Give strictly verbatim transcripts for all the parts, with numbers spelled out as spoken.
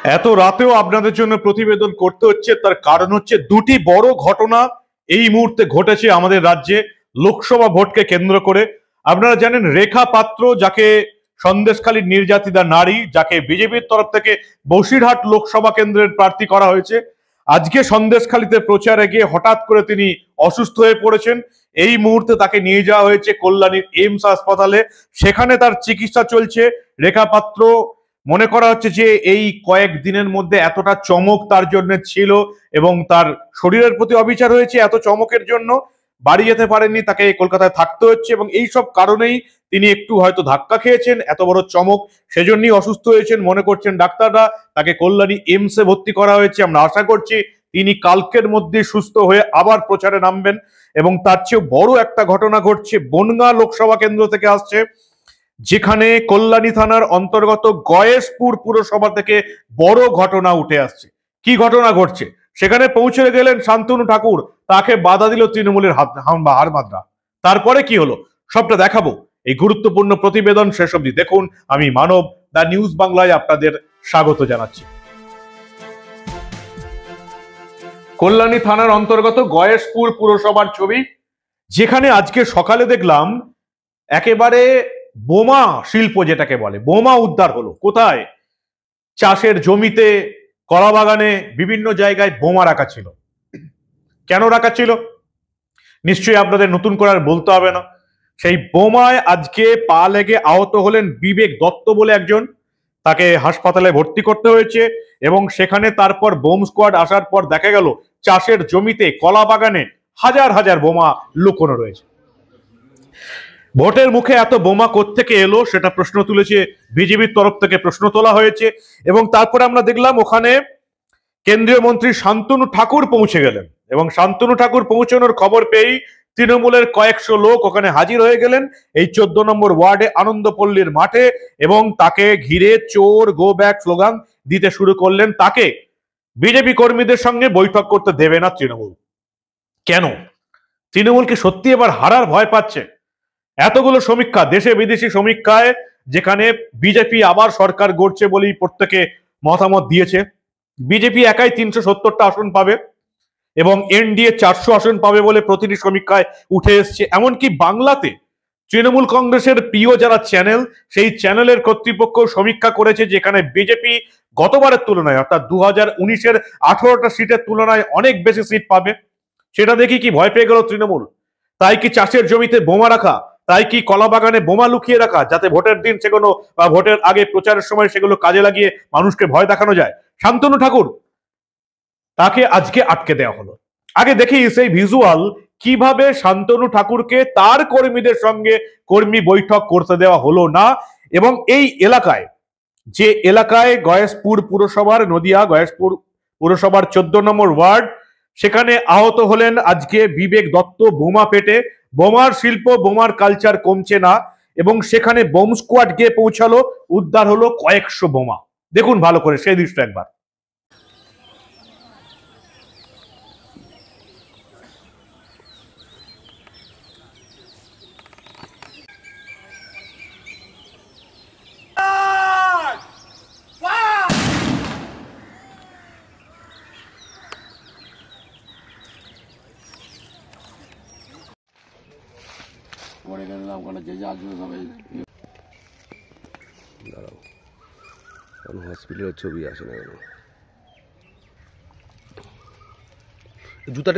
এত রাতেও আপনাদের জন্য প্রতিবেদন করতে হচ্ছে, তার কারণ হচ্ছে দুটি বড় ঘটনা এই মুহূর্তে ঘটেছে আমাদের রাজ্যে লোকসভা ভোটকে কেন্দ্র করে। আপনারা জানেন রেখা পাত্র, যাকে সন্দেশখালীর নির্যাতিতা নারী, যাকে বিজেপির তরফ থেকে বসিরহাট লোকসভা কেন্দ্রের প্রার্থী করা হয়েছে, আজকে সন্দেশখালীতে প্রচারে গিয়ে হঠাৎ করে তিনি অসুস্থ হয়ে পড়েছেন। এই মুহূর্তে তাকে নিয়ে যাওয়া হয়েছে কল্যাণীর এইমস হাসপাতালে, সেখানে তার চিকিৎসা চলছে। রেখা পাত্র মনে করা হচ্ছে যে এই কয়েক দিনের মধ্যে এতটা চমক তার জন্য ছিল এবং তার শরীরের প্রতি অবিচার হয়েছে, এত চমকের জন্য বাড়ি যেতে পারেননি, তাকে কলকাতায় থাকতে হচ্ছে এবং এই সব কারণেই তিনি একটু হয়তো ধাক্কা খেয়েছেন, এত বড় চমক, সেজন্যই অসুস্থ হয়েছেন মনে করছেন ডাক্তাররা। তাকে কল্যাণী এইমসে ভর্তি করা হয়েছে। আমরা আশা করছি তিনি কালকের মধ্যে সুস্থ হয়ে আবার প্রচারে নামবেন। এবং তার চেয়েও বড় একটা ঘটনা ঘটছে, বনগাঁ লোকসভা কেন্দ্র থেকে আসছে, যেখানে কল্যাণী থানার অন্তর্গত গয়েশপুর পুরসভা থেকে বড় ঘটনা উঠে আসছে। কি ঘটনা ঘটছে? সেখানে পৌঁছে গেলেন শান্তনু ঠাকুর, তাকে বাধা দিল তৃণমূলের হারমাদরা। তারপরে কি হলো সবটা দেখাবো এই গুরুত্বপূর্ণ প্রতিবেদন। শেষ অবধি দেখুন। আমি মানব, দা নিউজ বাংলায় আপনাদের স্বাগত জানাচ্ছি। কল্যাণী থানার অন্তর্গত গয়েশপুর পুরসভার ছবি, যেখানে আজকে সকালে দেখলাম একেবারে বোমা শিল্প, যেটাকে বলে বোমা উদ্ধার হলো। কোথায়? চাষের জমিতে, কলা বাগানে, বিভিন্ন জায়গায় বোমা রাখা ছিল। কেন রাখা ছিল নিশ্চয়ই আপনাদের নতুন করে আর বলতে হবে না। সেই বোমায় আজকে পা লেগে আহত হলেন বিবেক দত্ত বলে একজন, তাকে হাসপাতালে ভর্তি করতে হয়েছে। এবং সেখানে তারপর বোম স্কোয়াড আসার পর দেখা গেল চাষের জমিতে, কলা বাগানে হাজার হাজার বোমা লুকোনো রয়েছে। ভোটের মুখে এত বোমা কোত্থেকে এলো সেটা প্রশ্ন তুলেছে বিজেপির তরফ থেকে, প্রশ্ন তোলা হয়েছে। এবং তারপরে আমরা দেখলাম ওখানে কেন্দ্রীয় মন্ত্রী শান্তনু ঠাকুর পৌঁছে গেলেন এবং শান্তনু ঠাকুর পৌঁছানোর খবর পেয়েই তৃণমূলের কয়েকশো লোক ওখানে হাজির হয়ে গেলেন এই চোদ্দ নম্বর ওয়ার্ডে আনন্দপল্লীর মাঠে এবং তাকে ঘিরে চোর গো ব্যাক স্লোগান দিতে শুরু করলেন। তাকে বিজেপি কর্মীদের সঙ্গে বৈঠক করতে দেবে না তৃণমূল। কেন? তৃণমূল কি সত্যি এবার হারার ভয় পাচ্ছে? এতগুলো সমীক্ষা, দেশে বিদেশি সমীক্ষায়, যেখানে বিজেপি আবার সরকার গড়ছে বলেই প্রত্যেকে মতামত দিয়েছে। বিজেপি একাই তিনশো সত্তরটা আসন পাবে এবং এনডিএ চারশো আসন পাবে বলে প্রতিটি সমীক্ষায় উঠে এসছে। এমনকি বাংলাতে তৃণমূল কংগ্রেসের প্রিয় যারা চ্যানেল, সেই চ্যানেলের কর্তৃপক্ষ সমীক্ষা করেছে যেখানে বিজেপি গতবারের তুলনায়, অর্থাৎ দু হাজার উনিশের আঠারোটা সিটের তুলনায় অনেক বেশি সিট পাবে। সেটা দেখি কি ভয় পেয়ে গেল তৃণমূল? তাই কি চাষের জমিতে বোমা রাখা, তাই কি কলা বাগানে বোমা লুকিয়ে রাখা, যাতে ভোটের দিন সেগুলো বা ভোটের আগে প্রচারের সময় সেগুলো কাজে লাগিয়ে মানুষকে ভয় দেখানো যায়? শান্তনু ঠাকুর, তাকে আজকে আটকে দেওয়া হলো। আগে দেখি সেই ভিজুয়াল, কিভাবে শান্তনু ঠাকুরকে তার কর্মীদের সঙ্গে কর্মী বৈঠক করতে দেওয়া হলো না। এবং এই এলাকায়, যে এলাকায় গয়েশপুর পুরসভার, নদিয়া গয়েশপুর পুরসভার চোদ্দ নম্বর ওয়ার্ড, সেখানে আহত হলেন আজকে বিবেক দত্ত বোমা পেটে। বোমার শিল্প, বোমার কালচার কমছে না এবং সেখানে বোম স্কোয়াড গিয়ে পৌঁছালো, উদ্ধার হলো কয়েকশো বোমা। দেখুন ভালো করে সেই দৃশ্য একবার। হসপিটালের ছবি আসে না কেন? জুতাটা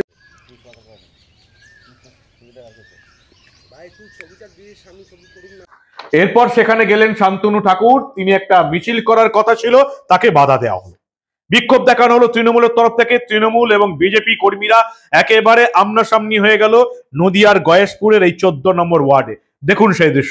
এরপর সেখানে গেলেন শান্তনু ঠাকুর, তিনি একটা মিছিল করার কথা ছিল, তাকে বাধা দেওয়া হলো। বিক্ষোভ দেখানো হলো তৃণমূলের তরফ থেকে। তৃণমূল এবং বিজেপি কর্মীরা একেবারে আমনাসামনি হয়ে গেল নদিয়ার গয়েশপুরের এই চোদ্দ নম্বর ওয়ার্ডে। দেখুন সেই দৃশ্য।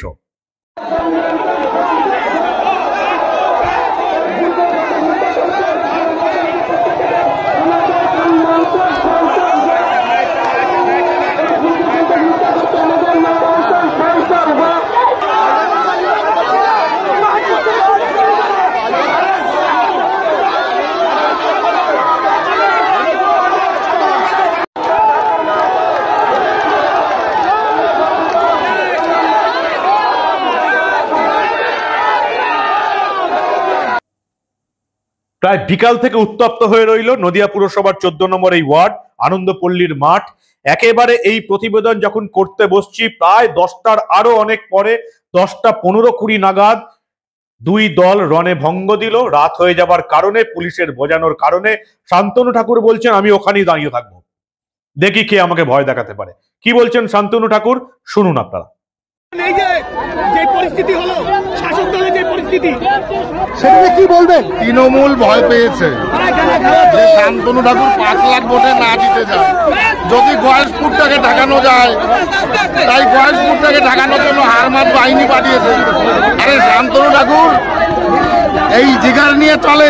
প্রায় বিকাল থেকে উত্তপ্ত হয়ে রইল নদিয়া পুরসভার চোদ্দ নম্বর এই ওয়ার্ড আনন্দপল্লীর মাঠ। একেবারে এই প্রতিবেদন যখন করতে বসছি প্রায় দশটার আরো অনেক পরে, দশটা পনেরো কুড়ি নাগাদ দুই দল রণে ভঙ্গ দিল। রাত হয়ে যাবার কারণে, পুলিশের বোঝানোর কারণে শান্তনু ঠাকুর বলছেন আমি ওখানেই দাঁড়িয়ে থাকবো, দেখি কে আমাকে ভয় দেখাতে পারে। কি বলছেন শান্তনু ঠাকুর, শুনুন আপনারা। এই যে যে পরিস্থিতি হলো, শাসক দলের যে পরিস্থিতি, সেটা কি বলবেন? তৃণমূল ভয় পেয়েছে যে শান্তনু ঠাকুর পাঁচ লাখ ভোটে না জিতে যায়। যদি গয়েশপুরটাকে ঢাকানো যায়, তাই গয়েশপুরটাকে ঢাকানোর জন্য হারমাত বাহিনী পাঠিয়েছে। আরে শান্তনু ঠাকুর এই জিগার নিয়ে চলে,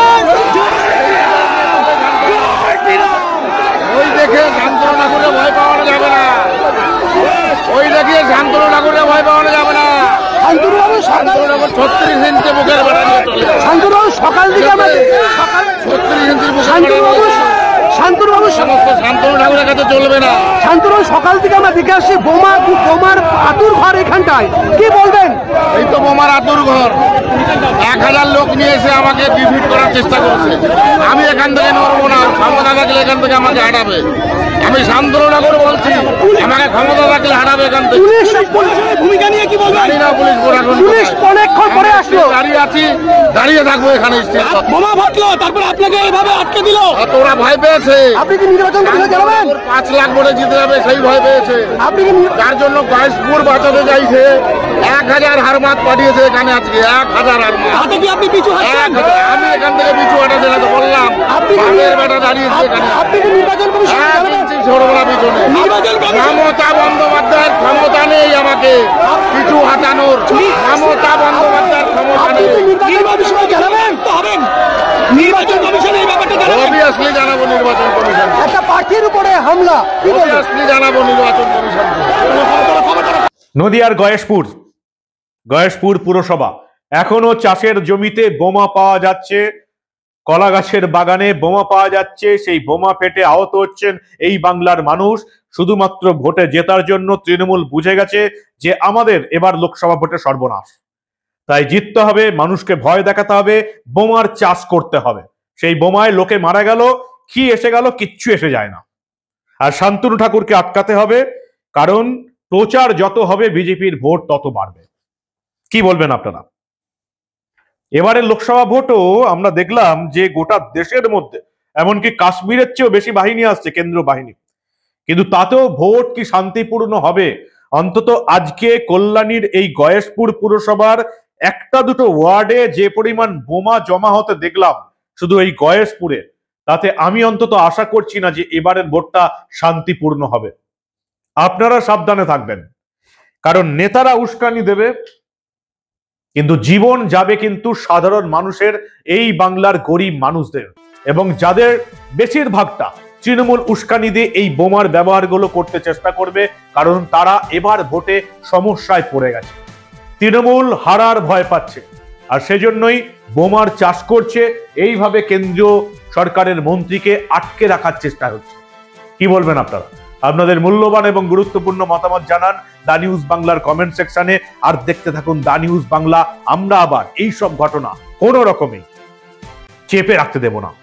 ওই দেখে শান্তনু ঠাকুরে ভয় পাওয়ানো যাবে না, ওই দেখিয়ে শান্তনু ঠাকুরে ভয় পাওয়ানো যাবে না। শান্তনু বাবু শান্তনু ঠাকুর ছত্রিশ ইঞ্চি বুকের বেড়া নিয়ে চলে, শান্তনু বাবু সকাল থেকে আমাদের ছত্রিশ ইঞ্চির বুকের শান্তনু বেড়া বাবু নিয়ে শান্তনু বাবু সমস্ত শান্তনু ঠাকুরের কাছে চলবে না। শান্তনু বাবু সকাল থেকে আমরা দেখে আসছি বোমা বোমার আতুর ঘর এখানটায়, কি বলবেন? এই তো বোমার আতুর ঘর, এক হাজার লোক নিয়ে এসে আমাকে ডিফিট করার চেষ্টা করছে। আমি এখান থেকে নড়বো না, ক্ষমতা থাকলে এখান থেকে আমাকে হাঁটাবে। আমি শান্তনু ঠাকুর বলছি, আমাকে ক্ষমতা থাকলে হাঁটাবে এখান থেকে। পুলিশ পুলিশের ভূমিকা নিয়ে কি বলবেন? জানি না পুলিশ প্রশাসন পুলিশ অনেকক্ষণ পরে আসলো। দাঁড়িয়ে আছি, দাঁড়িয়ে থাকবো এখানে স্টেজ। বোমা ফাটলো, তারপর আপনাকে এইভাবে আটকে দিল। তোরা ভয় পেয়েছে, আপনি কি নির্বাচন বিষয়ে জানাবেন? পাঁচ লাখ ভোটে জিতে যাবে সেই ভয় পেয়েছে। আপনি কি নির- যার জন্য গয়েশপুর বাঁচাতে চাইছে, এক হাজার হারমাত পাঠিয়েছে এখানে আজকে, এক হাজার হারমাত। তাতে কি আপনি পিছু হাঁটছেন? এক হাজার। আমি এখান থেকে পিছু হাঁটাতে না তো বললাম, আপনি কি- বাপের বেটা দাঁড়িয়েছে এখানে। আপনি কি নির্বাচন কমিশন এক জানাবেন? ইঞ্চি সরবো না পিছনে। নির্বাচন কমিশন- মমতা বন্দ্যোপাধ্যায়ের ক্ষমতা নেই আমাকে পিছু হাঁটানোর, মমতা বন্দ্যোপাধ্যায়ের ক্ষমতা আপনি নেই। কি নির্বাচন কমিশন জানাবেন? তো হবেন নির্বাচন কমিশনে এই ব্যাপারটা জানাবেন। অবভিয়াসলি জানাবো নির্বাচন কমিশন, একটা প্রার্থীর উপরে হামলা, কি বলবেন? অবভিয়াসলি জানাবো নির্বাচন কমিশন। নদিয়ার গয়েশপুর গয়েশপুর পুরসভা, এখনো চাষের জমিতে বোমা পাওয়া যাচ্ছে, কলা গাছের বাগানে বোমা পাওয়া যাচ্ছে। সেই বোমা পেটে আহত হচ্ছেন এই বাংলার মানুষ। শুধুমাত্র ভোটে জেতার জন্য তৃণমূল বুঝে গেছে যে আমাদের এবার লোকসভা ভোটে সর্বনাশ, তাই জিততে হবে, মানুষকে ভয় দেখাতে হবে, বোমার চাষ করতে হবে। সেই বোমায় লোকে মারা গেল, কি এসে গেল, কিচ্ছু এসে যায় না। আর শান্তনু ঠাকুরকে আটকাতে হবে, কারণ প্রচার যত হবে বিজেপির ভোট তত বাড়বে। কি বলবেন আপনারা? এবারের লোকসভা ভোটও আমরা দেখলাম যে গোটা দেশের মধ্যে, এমনকি কাশ্মীরের চেয়েও বেশি বাহিনী আসছে, কেন্দ্র বাহিনী, কিন্তু তাতেও ভোট কি শান্তিপূর্ণ হবে? অন্তত আজকে কল্যাণীর এই গয়েশপুর পুরসভার একটা দুটো ওয়ার্ডে যে পরিমাণ বোমা জমা হতে দেখলাম শুধু এই গয়েশপুরে, তাতে আমি অন্তত আশা করছি না যে এবারের ভোটটা শান্তিপূর্ণ হবে। আপনারা সাবধানে থাকবেন, কারণ নেতারা উস্কানি দেবে, কিন্তু জীবন যাবে কিন্তু সাধারণ মানুষের, এই বাংলার গরিব মানুষদের, এবং যাদের বেশিরভাগটা তৃণমূল উস্কানি দিয়ে এই বোমার ব্যবহারগুলো করতে চেষ্টা করবে, কারণ তারা এবার ভোটে সমস্যায় পড়ে গেছে। তৃণমূল হারার ভয় পাচ্ছে, আর সেজন্যই বোমার চাষ করছে, এইভাবে কেন্দ্রীয় সরকারের মন্ত্রীকে আটকে রাখার চেষ্টা হচ্ছে। কি বলবেন আপনারা? আপনাদের মূল্যবান এবং গুরুত্বপূর্ণ মতামত জানান দা নিউজ বাংলার কমেন্ট সেকশনে। আর দেখতে থাকুন দা নিউজ বাংলা। আমরা আবার এই সব ঘটনা কোনো রকমে চেপে রাখতে দেব না।